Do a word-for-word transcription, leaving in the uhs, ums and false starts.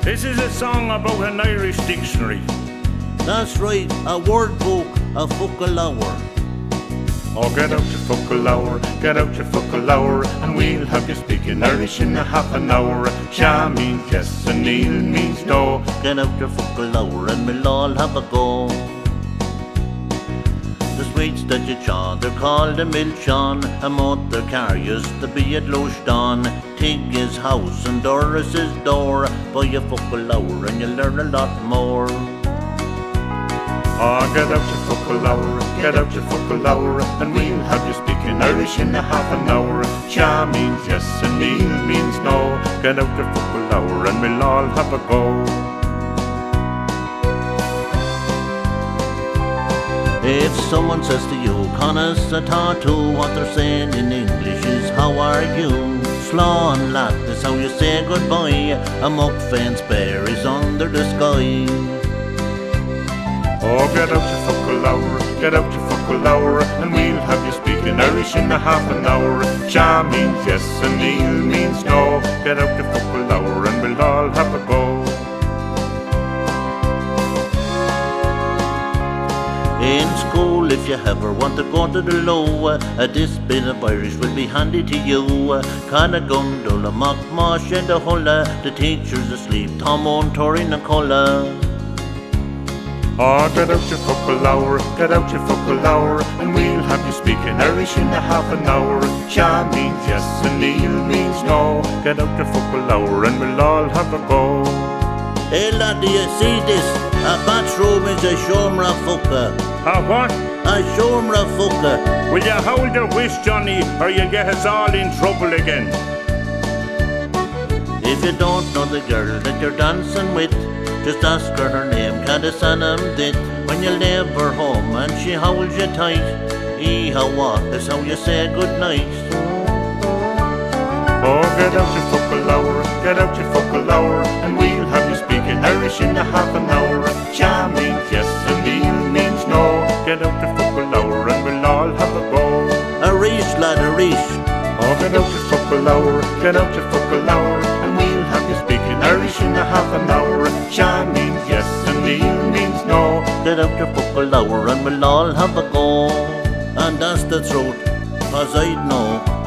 This is a song about an Irish dictionary. That's right, a word book, a fuckle hour. Oh, get out your fuckle hour, get out your fuckle hour, and we'll have you speaking Irish in a half an hour. Sha means yes and Neil means no. Get out your fuckle hour and we'll all have a go. The sweets that you chaw, they're called a milchon. A motor car used to be at Lushton. Tig is house and Doris is door. Buy a fuckle hour and you'll learn a lot more. Oh, get out your fuckle hour, get out your fuckle hour, and we'll have you speaking Irish in a half an hour. Sha means yes and Neil means no. Get out your fuckle hour and we'll all have a go. If someone says to you, Conas a tattoo, what they're saying in English is, how are you? Slaw and lat is how you say goodbye. A muck fence bear is under the sky. Oh, get out your fuckle hour, get out your fuckle hour, and we'll have you speaking Irish in a half an hour. Sha means yes and Neil means no. Get out your fuckle hour and we'll all have a go. In school, if you ever want to go to the low, uh, this bit of Irish will be handy to you. Canna gundle, a mock mosh and a hulla. The teacher's asleep, Tom on Torin a colla. Oh, get out your fuckle hour, get out your fuckle hour, and we'll have you speaking Irish in a half an hour. Sha means yes and Neil means no. Get out your fuckle hour and we'll all have a go. Hey lad, do you see this? A bathroom is a shomra fucker. A what? A shomra fucker. Will you hold your wish, Johnny, or you'll get us all in trouble again? If you don't know the girl that you're dancing with, just ask her her name, Cadasanam dit. When you leave her home and she holds you tight, ee hawa is how you say goodnight. Oh, get out your fuckle hour, get out your fuckle hour, and we'll have you speaking Irish in a half an hour. Sha means yes and Neil means no. Get out your fuckle hour and we'll all have a go. A reach, lad, a reach. Oh, get out your fuckle hour, get out your fuckle hour, and we'll have you speaking Irish in a half an hour. Sha means yes and Neil means no. Get out your fuckle hour and we'll all have a go. And that's the truth, cause I'd know